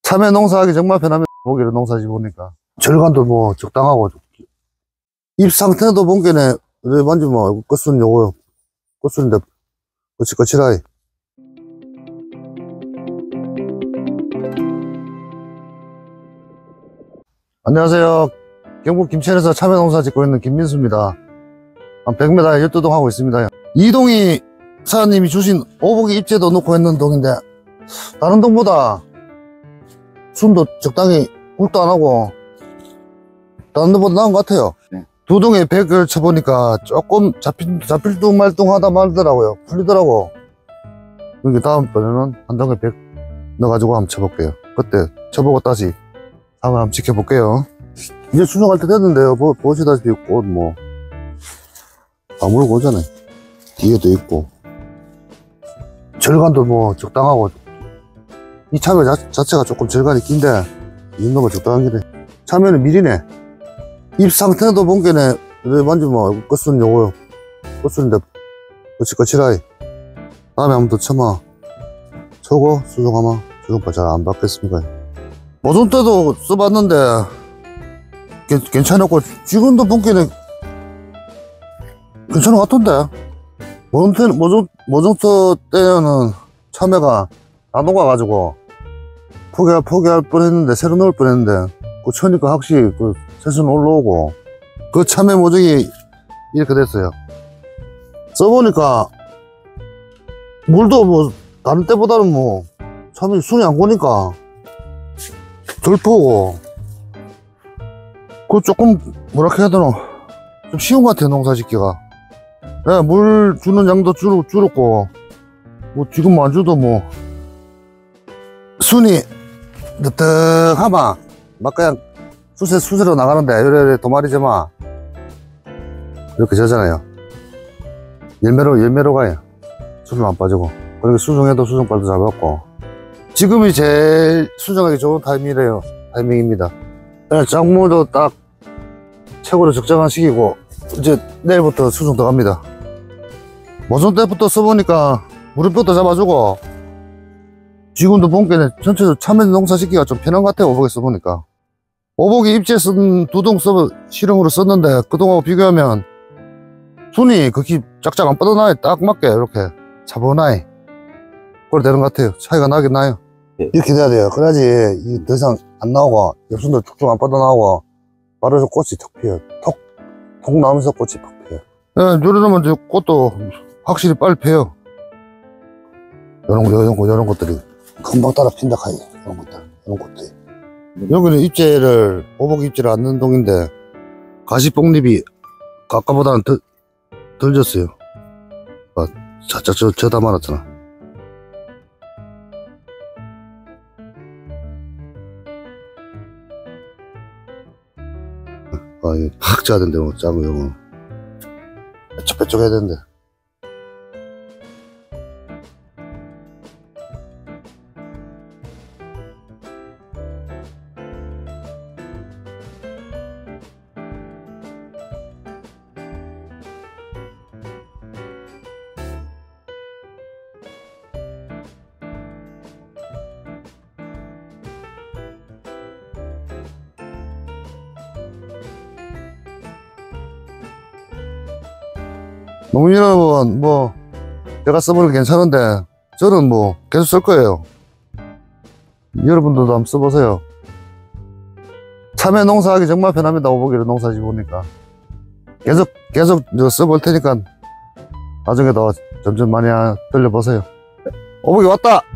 참외 농사하기 정말 편합니다. 보기로 농사지 보니까 절간도 뭐 적당하고 잎 상태도 본게네 완전 뭐 끝순 요거 끝순인데 거칠거칠하이. 안녕하세요. 경북 김천에서 참외 농사 짓고 있는 김민수입니다. 한 100m 열두동 하고 있습니다. 이 동이 사장님이 주신 오복이 잎제도 넣고 있는 동인데 다른 동보다 순도 적당히 굵도 안 하고 다른 동보다 나은 것 같아요. 두 동에 100을 쳐보니까 조금 잡힐 둥 말둥 하다 말더라고요. 풀리더라고. 그러니까 다음번에는 한 동에 100 넣어가지고 한번 쳐볼게요. 그때 쳐보고 다시 상을 한번 지켜볼게요. 이제 수정할 때 됐는데요. 보시다시피 꽃 뭐 다 물고 오잖아요. 뒤에도 있고 절간도 뭐 적당하고 이 참외 자체가 조금 절간이 긴데 이 정도면 적당한 게네. 참외는 미리네. 잎 상태도 본게네 완전 뭐 끝순 요거 끝순인데 거칠거칠하이. 다음에 한번 더 쳐마 쳐고 수정하마 수정발 잘 안 받겠습니까. 모종 때도 써봤는데 괜찮았고 지금도 본게네 괜찮은 것 같던데. 모종터 때는 참외가 다 녹아가지고 포기할 뻔했는데 새로 넣을 뻔했는데 그 쳐니까 확실히 그 새순 올라오고 그 참외 모종이 이렇게 됐어요. 써보니까 물도 뭐 다른 때보다는 뭐 참외 순이 안 고니까 덜 포고 그 조금 뭐라 해야 되나 좀 쉬운 것 같아요. 농사 짓기가. 네, 물 주는 양도 줄었고 뭐 지금 안 줘도 뭐 순이 느뜩하마 막 그냥 수세로 나가는데 요래 도마리지마 이렇게 되잖아요. 열매로 가요. 수준 안 빠지고. 그러니까 수정해도 수정발도 잡았고 지금이 제일 수정하기 좋은 타이밍입니다. 작물도 딱 최고로 적정한 시기고 이제 내일부터 수정 들어갑니다. 모종 때부터 써보니까 물음표도 잡아주고 지금도 본게는 전체적으로 참외 농사 짓기가 좀 편한 것 같아요. 오복에 써보니까 오복이 잎제 쓴 두 동 실험으로 썼는데 그동하고 비교하면 순이 그렇게 짝짝 안 뻗어나요. 딱 맞게 이렇게 차분하게 그래 되는 것 같아요. 차이가 나긴 나요. 이렇게 돼야 돼요. 그래야지 더 이상 안 나오고 엽순도 쭉쭉 안 뻗어나오고 바로 꽃이 턱 피어요. 톡 나오면서 꽃이 팍 피어요. 네, 요러면 이제 꽃도 확실히 빨리 피어요. 요런 것들이 금방 따라 핀다 카이. 이런 것들이. 여기는 잎제를 오복 잎제를 안 넣는 동인데 가시뽕잎이 아까보다는 덜 졌어요. 살짝 저다 말았잖아. 이거 팍 짜야 된대. 짜고 이거 빼쩍빼쩍 해야 된대. 농민 여러분, 뭐 제가 써보는 게 괜찮은데 저는 뭐 계속 쓸 거예요. 여러분들도 한번 써보세요. 참외 농사하기 정말 편합니다. 오복이로 농사 지보니까 계속 써볼 테니까 나중에 더 점점 많이 들려보세요. 오복이 왔다.